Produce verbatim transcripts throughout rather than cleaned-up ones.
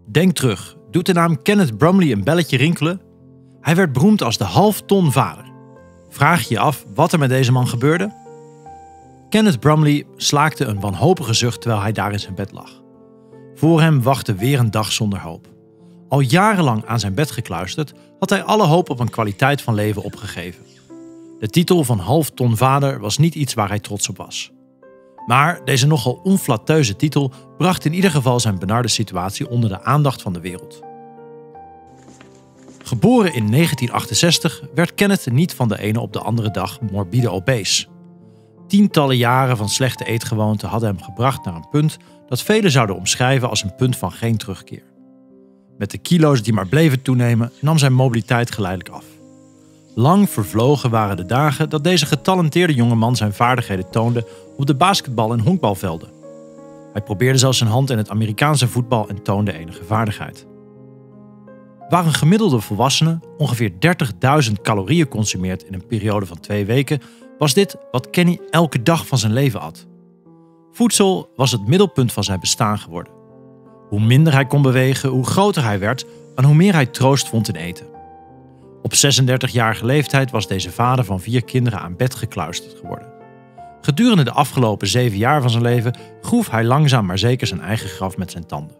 Denk terug, doet de naam Kenneth Brumley een belletje rinkelen? Hij werd beroemd als de halfton vader. Vraag je je af wat er met deze man gebeurde? Kenneth Brumley slaakte een wanhopige zucht terwijl hij daar in zijn bed lag. Voor hem wachtte weer een dag zonder hoop. Al jarenlang aan zijn bed gekluisterd had hij alle hoop op een kwaliteit van leven opgegeven. De titel van halfton vader was niet iets waar hij trots op was. Maar deze nogal onflatteuze titel bracht in ieder geval zijn benarde situatie onder de aandacht van de wereld. Geboren in negentien achtenzestig werd Kenneth niet van de ene op de andere dag morbide obese. Tientallen jaren van slechte eetgewoonten hadden hem gebracht naar een punt dat velen zouden omschrijven als een punt van geen terugkeer. Met de kilo's die maar bleven toenemen nam zijn mobiliteit geleidelijk af. Lang vervlogen waren de dagen dat deze getalenteerde jongeman zijn vaardigheden toonde op de basketbal- en honkbalvelden. Hij probeerde zelfs zijn hand in het Amerikaanse voetbal en toonde enige vaardigheid. Waar een gemiddelde volwassene ongeveer dertigduizend calorieën consumeert in een periode van twee weken, was dit wat Kenny elke dag van zijn leven at. Voedsel was het middelpunt van zijn bestaan geworden. Hoe minder hij kon bewegen, hoe groter hij werd en hoe meer hij troost vond in eten. Op zesendertigjarige leeftijd was deze vader van vier kinderen aan bed gekluisterd geworden. Gedurende de afgelopen zeven jaar van zijn leven groef hij langzaam maar zeker zijn eigen graf met zijn tanden.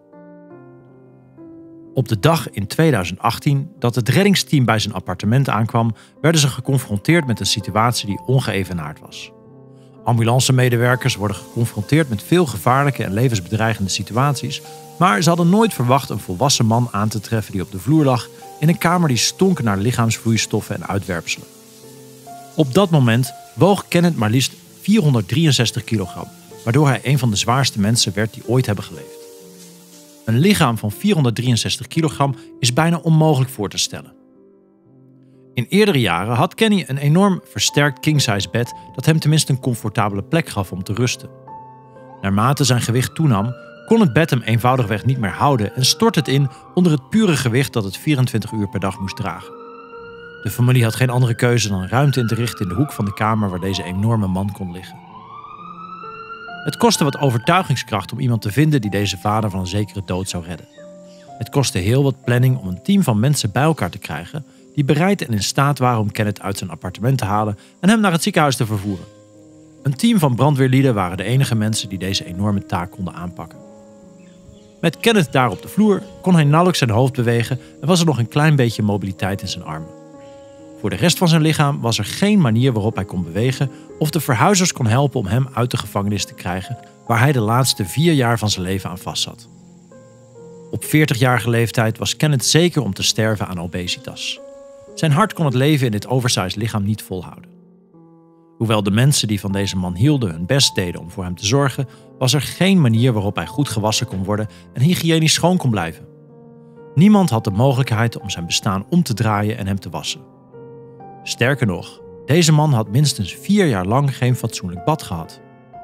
Op de dag in tweeduizend achttien dat het reddingsteam bij zijn appartement aankwam, werden ze geconfronteerd met een situatie die ongeëvenaard was. Ambulancemedewerkers worden geconfronteerd met veel gevaarlijke en levensbedreigende situaties, maar ze hadden nooit verwacht een volwassen man aan te treffen die op de vloer lag in een kamer die stonk naar lichaamsvloeistoffen en uitwerpselen. Op dat moment woog Kenneth maar liefst vierhonderddrieënzestig kilogram, waardoor hij een van de zwaarste mensen werd die ooit hebben geleefd. Een lichaam van vierhonderddrieënzestig kilogram is bijna onmogelijk voor te stellen. In eerdere jaren had Kenny een enorm versterkt king-size bed dat hem tenminste een comfortabele plek gaf om te rusten. Naarmate zijn gewicht toenam, kon het bed hem eenvoudigweg niet meer houden en stortte het in onder het pure gewicht dat het vierentwintig uur per dag moest dragen. De familie had geen andere keuze dan ruimte in te richten in de hoek van de kamer waar deze enorme man kon liggen. Het kostte wat overtuigingskracht om iemand te vinden die deze vader van een zekere dood zou redden. Het kostte heel wat planning om een team van mensen bij elkaar te krijgen die bereid en in staat waren om Kenneth uit zijn appartement te halen en hem naar het ziekenhuis te vervoeren. Een team van brandweerlieden waren de enige mensen die deze enorme taak konden aanpakken. Met Kenneth daar op de vloer kon hij nauwelijks zijn hoofd bewegen en was er nog een klein beetje mobiliteit in zijn armen. Voor de rest van zijn lichaam was er geen manier waarop hij kon bewegen of de verhuizers kon helpen om hem uit de gevangenis te krijgen waar hij de laatste vier jaar van zijn leven aan vastzat. Op veertigjarige leeftijd was Kenneth zeker om te sterven aan obesitas. Zijn hart kon het leven in dit oversized lichaam niet volhouden. Hoewel de mensen die van deze man hielden hun best deden om voor hem te zorgen, was er geen manier waarop hij goed gewassen kon worden en hygiënisch schoon kon blijven. Niemand had de mogelijkheid om zijn bestaan om te draaien en hem te wassen. Sterker nog, deze man had minstens vier jaar lang geen fatsoenlijk bad gehad.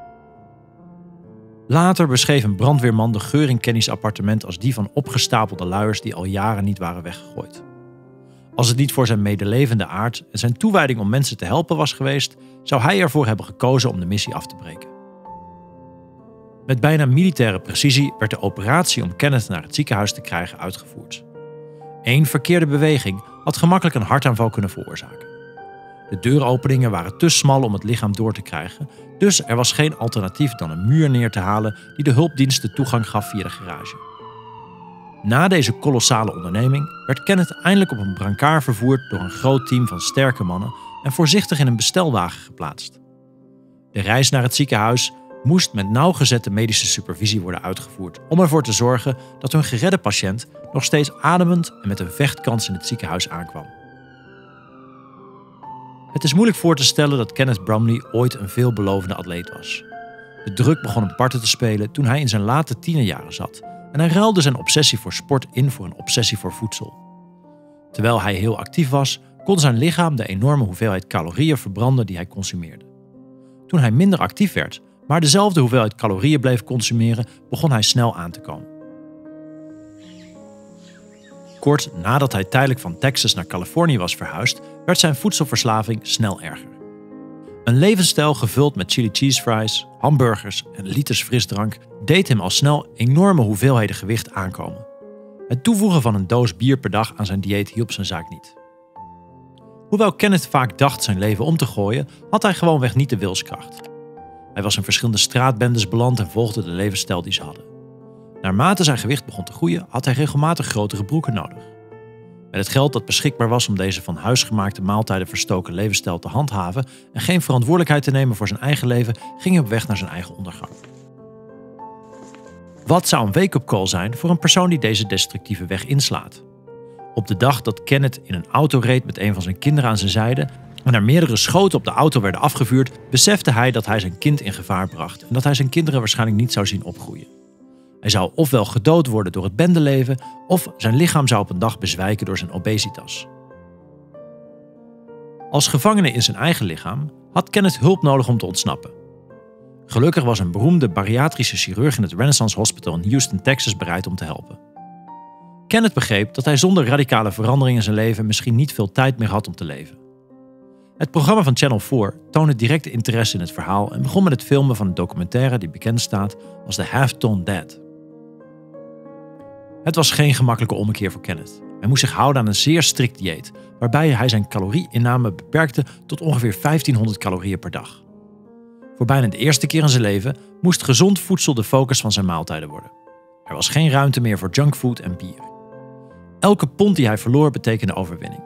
Later beschreef een brandweerman de geur in Kenny's appartement als die van opgestapelde luiers die al jaren niet waren weggegooid. Als het niet voor zijn medelevende aard en zijn toewijding om mensen te helpen was geweest, zou hij ervoor hebben gekozen om de missie af te breken. Met bijna militaire precisie werd de operatie om Kenneth naar het ziekenhuis te krijgen uitgevoerd. Eén verkeerde beweging had gemakkelijk een hartaanval kunnen veroorzaken. De deuropeningen waren te smal om het lichaam door te krijgen, dus er was geen alternatief dan een muur neer te halen die de hulpdiensten toegang gaf via de garage. Na deze kolossale onderneming werd Kenneth eindelijk op een brancard vervoerd door een groot team van sterke mannen en voorzichtig in een bestelwagen geplaatst. De reis naar het ziekenhuis moest met nauwgezette medische supervisie worden uitgevoerd om ervoor te zorgen dat hun geredde patiënt nog steeds ademend en met een vechtkans in het ziekenhuis aankwam. Het is moeilijk voor te stellen dat Kenneth Brumley ooit een veelbelovende atleet was. De druk begon hem parten te spelen toen hij in zijn late tienerjaren zat en hij ruilde zijn obsessie voor sport in voor een obsessie voor voedsel. Terwijl hij heel actief was, kon zijn lichaam de enorme hoeveelheid calorieën verbranden die hij consumeerde. Toen hij minder actief werd, maar dezelfde hoeveelheid calorieën bleef consumeren, begon hij snel aan te komen. Kort nadat hij tijdelijk van Texas naar Californië was verhuisd, werd zijn voedselverslaving snel erger. Een levensstijl gevuld met chili cheese fries, hamburgers en liters frisdrank deed hem al snel enorme hoeveelheden gewicht aankomen. Het toevoegen van een doos bier per dag aan zijn dieet hielp zijn zaak niet. Hoewel Kenneth vaak dacht zijn leven om te gooien, had hij gewoonweg niet de wilskracht. Hij was in verschillende straatbendes beland en volgde de levensstijl die ze hadden. Naarmate zijn gewicht begon te groeien, had hij regelmatig grotere broeken nodig. Met het geld dat beschikbaar was om deze van huisgemaakte maaltijden verstoken levensstijl te handhaven en geen verantwoordelijkheid te nemen voor zijn eigen leven, ging hij op weg naar zijn eigen ondergang. Wat zou een wake-up call zijn voor een persoon die deze destructieve weg inslaat? Op de dag dat Kenneth in een auto reed met een van zijn kinderen aan zijn zijde en er meerdere schoten op de auto werden afgevuurd, besefte hij dat hij zijn kind in gevaar bracht en dat hij zijn kinderen waarschijnlijk niet zou zien opgroeien. Hij zou ofwel gedood worden door het bendeleven, of zijn lichaam zou op een dag bezwijken door zijn obesitas. Als gevangene in zijn eigen lichaam had Kenneth hulp nodig om te ontsnappen. Gelukkig was een beroemde bariatrische chirurg in het Renaissance Hospital in Houston, Texas bereid om te helpen. Kenneth begreep dat hij zonder radicale verandering in zijn leven misschien niet veel tijd meer had om te leven. Het programma van Channel vier toonde directe interesse in het verhaal en begon met het filmen van een documentaire die bekend staat als The Half-Ton Dad. Het was geen gemakkelijke ommekeer voor Kenneth. Hij moest zich houden aan een zeer strikt dieet, waarbij hij zijn calorieinname beperkte tot ongeveer vijftienhonderd calorieën per dag. Voor bijna de eerste keer in zijn leven moest gezond voedsel de focus van zijn maaltijden worden. Er was geen ruimte meer voor junkfood en bier. Elke pond die hij verloor betekende overwinning.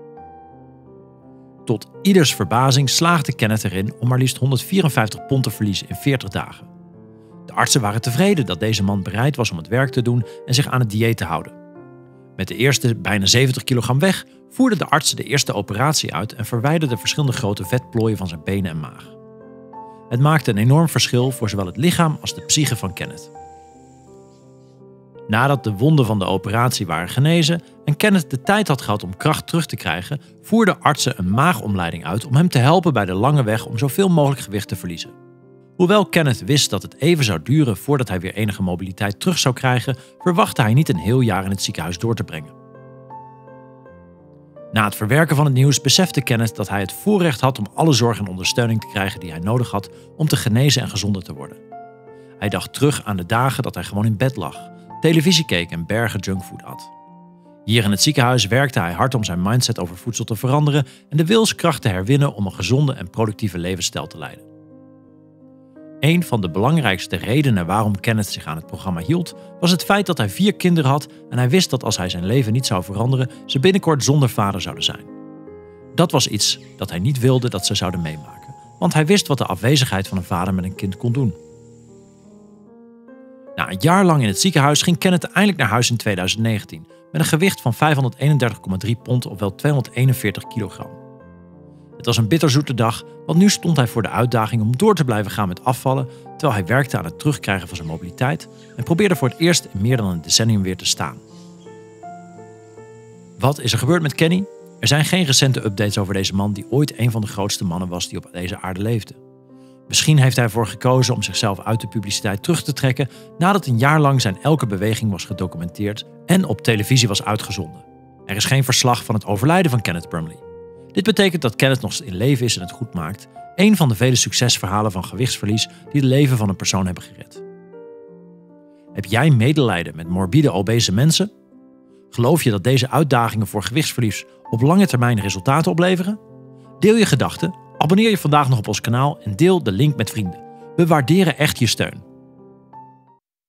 Tot ieders verbazing slaagde Kenneth erin om maar liefst honderdvierenvijftig pond te verliezen in veertig dagen. De artsen waren tevreden dat deze man bereid was om het werk te doen en zich aan het dieet te houden. Met de eerste bijna zeventig kilogram weg voerden de artsen de eerste operatie uit en verwijderden verschillende grote vetplooien van zijn benen en maag. Het maakte een enorm verschil voor zowel het lichaam als de psyche van Kenneth. Nadat de wonden van de operatie waren genezen en Kenneth de tijd had gehad om kracht terug te krijgen, voerden artsen een maagomleiding uit om hem te helpen bij de lange weg om zoveel mogelijk gewicht te verliezen. Hoewel Kenneth wist dat het even zou duren voordat hij weer enige mobiliteit terug zou krijgen, verwachtte hij niet een heel jaar in het ziekenhuis door te brengen. Na het verwerken van het nieuws besefte Kenneth dat hij het voorrecht had om alle zorg en ondersteuning te krijgen die hij nodig had om te genezen en gezonder te worden. Hij dacht terug aan de dagen dat hij gewoon in bed lag, televisie keek en bergen junkfood at. Hier in het ziekenhuis werkte hij hard om zijn mindset over voedsel te veranderen en de wilskracht te herwinnen om een gezonde en productieve levensstijl te leiden. Een van de belangrijkste redenen waarom Kenneth zich aan het programma hield, was het feit dat hij vier kinderen had en hij wist dat als hij zijn leven niet zou veranderen, ze binnenkort zonder vader zouden zijn. Dat was iets dat hij niet wilde dat ze zouden meemaken, want hij wist wat de afwezigheid van een vader met een kind kon doen. Na een jaar lang in het ziekenhuis ging Kenneth eindelijk naar huis in tweeduizend negentien met een gewicht van vijfhonderdeenendertig komma drie pond of wel tweehonderdeenenveertig kilogram. Het was een bitterzoete dag, want nu stond hij voor de uitdaging om door te blijven gaan met afvallen, terwijl hij werkte aan het terugkrijgen van zijn mobiliteit en probeerde voor het eerst in meer dan een decennium weer te staan. Wat is er gebeurd met Kenny? Er zijn geen recente updates over deze man die ooit een van de grootste mannen was die op deze aarde leefde. Misschien heeft hij ervoor gekozen om zichzelf uit de publiciteit terug te trekken nadat een jaar lang zijn elke beweging was gedocumenteerd en op televisie was uitgezonden. Er is geen verslag van het overlijden van Kenneth Brumley. Dit betekent dat Kenneth nog in leven is en het goed maakt. Een van de vele succesverhalen van gewichtsverlies die het leven van een persoon hebben gered. Heb jij medelijden met morbide obese mensen? Geloof je dat deze uitdagingen voor gewichtsverlies op lange termijn resultaten opleveren? Deel je gedachten, abonneer je vandaag nog op ons kanaal en deel de link met vrienden. We waarderen echt je steun.